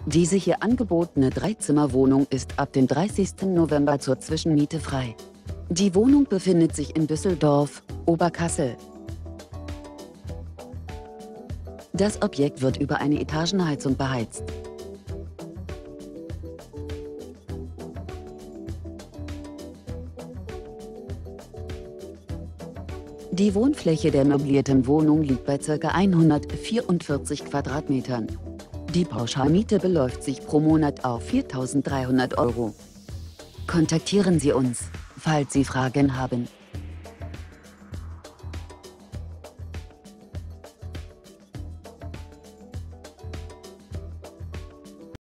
Diese hier angebotene Dreizimmerwohnung ist ab dem 30. November zur Zwischenmiete frei. Die Wohnung befindet sich in Düsseldorf, Oberkassel. Das Objekt wird über eine Etagenheizung beheizt. Die Wohnfläche der möblierten Wohnung liegt bei ca. 144 Quadratmetern. Die Pauschalmiete beläuft sich pro Monat auf 4.300 €. Kontaktieren Sie uns, falls Sie Fragen haben.